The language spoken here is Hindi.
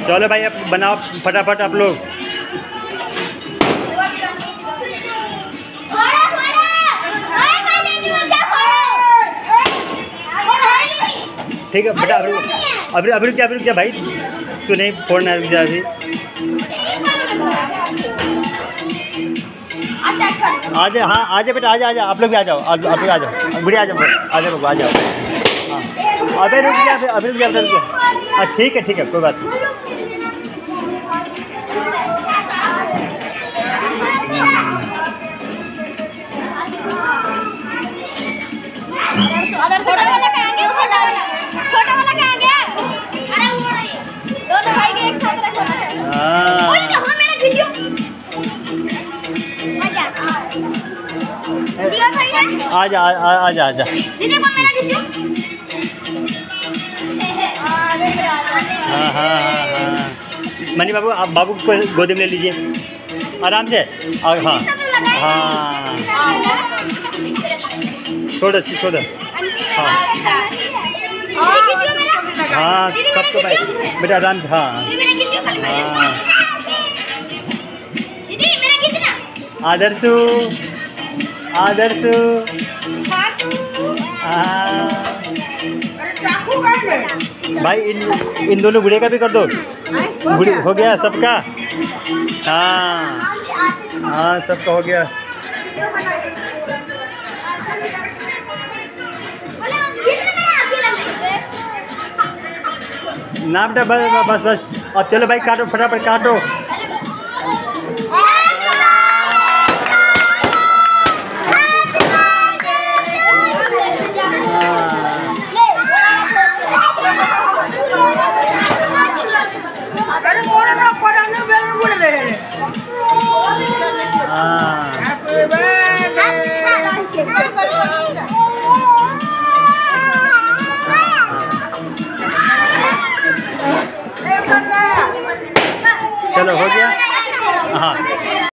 चलो भाई अब बनाओ फटाफट आप लोग। ठीक है बेटा, अभी रुक जा भाई, तू नहीं फोड़ना, रुक जा अभी। आ जा, हाँ आ जा बेटा, आ जा आप लोग भी आ जाओ, आप लोग आ जाओ, बुढ़िया आ जाओ, आ जाओ। हाँ अभी रुक जा। हाँ ठीक है कोई बात नहीं। छोटा वाला कहाँ गया? अरे वो नहीं, दोनों भाई के एक साथ रखो ना। ओए कहाँ मेरा वीडियो? आजा। दीदी को मेरा वीडियो? हाँ। मनी बाबू, आप बाबू को गोदी में ले लीजिए आराम से। हाँ छोड़। हाँ सबको भाई बेटा आराम से। हाँ आदर्शु। भाई इन दोनों गुड़िया का भी कर दो, हो गया सबका। हाँ सबका हो गया। ना बेटा बस अब चलो भाई, काटो फटाफट काटो।